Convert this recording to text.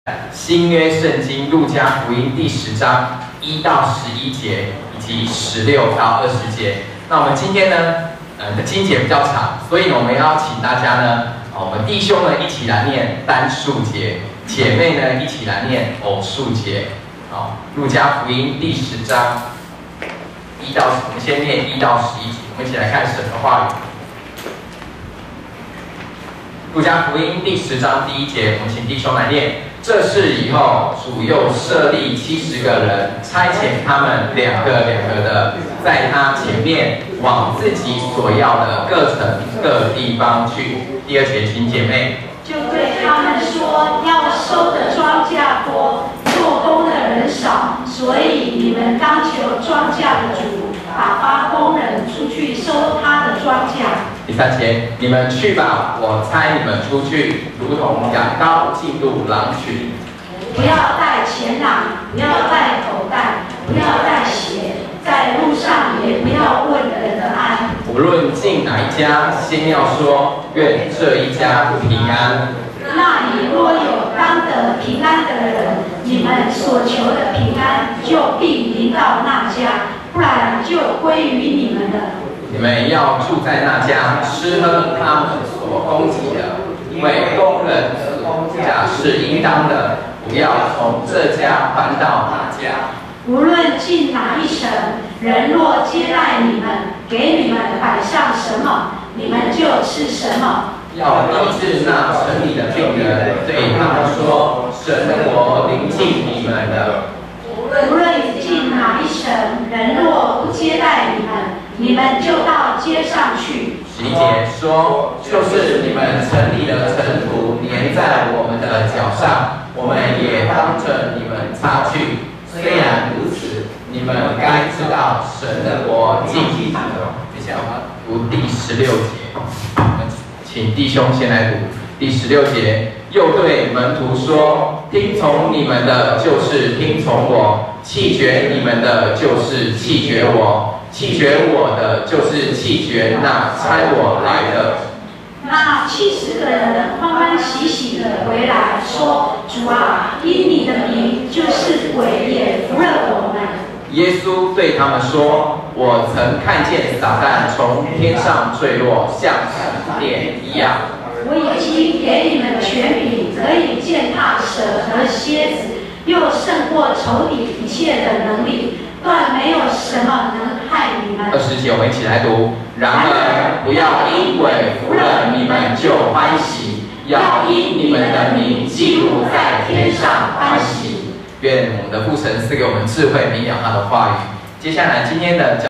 新约圣经路加福音第10章1到11节，以及16到20节。那我们今天呢，经节比较长，所以我们要请大家呢，我们弟兄呢一起来念单数节，姐妹呢一起来念偶数节。好，路加福音第10章我们先念1到11节，我们一起来看神的话语。路加福音第10章第1节，我们请弟兄来念。这事以后，主又设立70个人，差遣他们两个的，在他前面往自己所要的各城各地方去。第2节，请姐妹就对他们说：要收的庄稼多，做工的人少，所以你们当求庄稼的主，打发工人出去收他的庄稼。 第3节，你们去吧，我差你们出去，如同羊羔进入狼群。 不要带钱囊，不要带口袋，不要带鞋，在路上也不要问人的安。 无论进哪一家，先要说愿这一家平安。 那里若有当得平安的人，你们所求的平安就必临到那家，不然就归于你们的。 你们要住在那家，吃喝他们所供给的，因为工人的工价是应当的，不要从这家搬到那家。 无论进哪一城，人若接待你们，给你们摆上什么，你们就吃什么。 要医治那城里的病人，对他们说：神的国临近你们了。 无论进哪一城，人若不接待你们，你们就到街上去。 11节说，就是你们城里的尘土粘在我们的脚上，我们也当着你们擦去。虽然如此，你们该知道神的国近你们了。接下来我们读第16节，我们请弟兄先来读第16节。又对门徒说：听从你们的，就是听从我；弃绝你们的，就是弃绝我；弃绝我的，就是弃绝那差我来的。 那70个人欢欢喜喜的回来，说：主啊，因你的名，就是鬼也服了我们。 耶稣对他们说：我曾看见撒旦从天上坠落，像闪电一样。 我已经给你们权柄，可以践踏蛇和蝎子，又胜过仇敌一切的能力，断没有什么能害你们。 20节，我们一起来读。然而，不要因鬼服了你们就欢喜，要因你们的名记录在天上欢喜。愿我们的父神赐给我们智慧，明了他的话语。接下来今天的